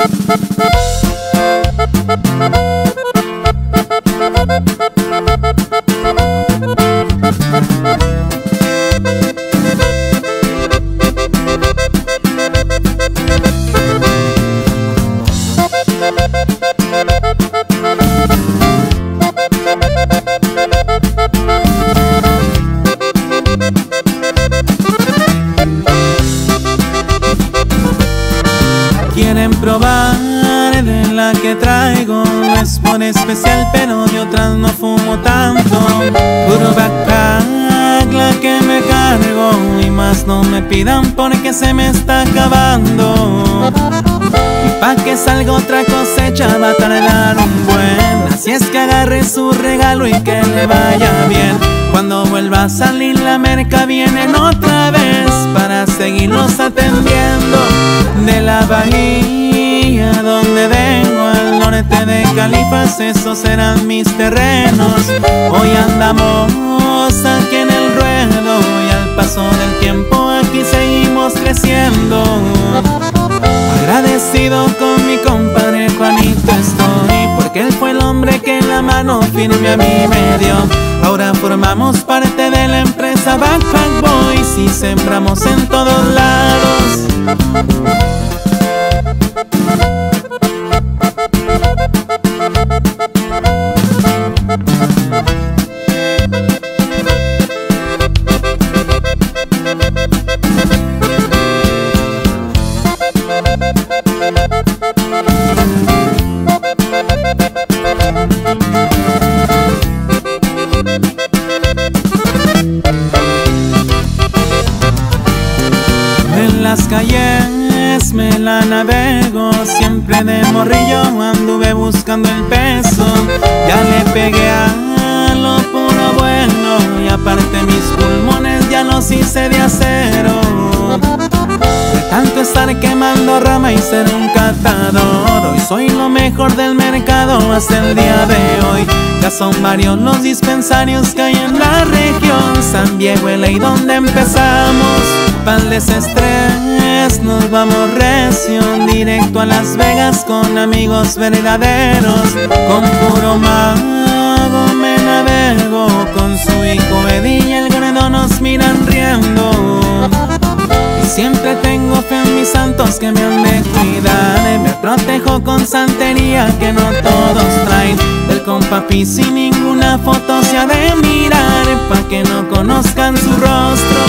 Quieren probar de la que traigo, no es por especial pero de otras no fumo tanto. Puro backpack la que me cargo, y más no me pidan porque se me está acabando. Y pa' que salga otra cosecha va a tardar un buen, así es que agarre su regalo y que le vaya bien. Cuando vuelva a salir la merca vienen otra vez para seguirlos atendiendo. De la bahía donde vengo, al norte de Califas, esos eran mis terrenos. Hoy andamos aquí en el ruedo y al paso del tiempo aquí seguimos creciendo. Agradecido con mi compadre Juanito estoy, porque él fue el hombre que la mano firme a mí me dio. Ahora formamos parte de la empresa Backpack Boys y sembramos en todos lados. En las calles me la navego, siempre de morrillo anduve buscando el peso. Ya le pegué a lo puro bueno y aparte mis pulmones ya los hice de acero. De tanto estar quemando rama y ser un catador, hoy soy lo mejor del mercado hasta el día de hoy. Ya son varios los dispensarios que hay en la región, San Diego, y donde empezamos. Pa'l desestrés nos vamos recio, directo a Las Vegas con amigos verdaderos. Con puro mago me navego, con su hijo Eddie y el gordo nos miran riendo. Y siempre tengo fe en mis santos que me han de cuidar, me protejo con santería que no todos traen. Del compa Pi sin ninguna foto se ha de mirar, pa' que no conozcan su rostro.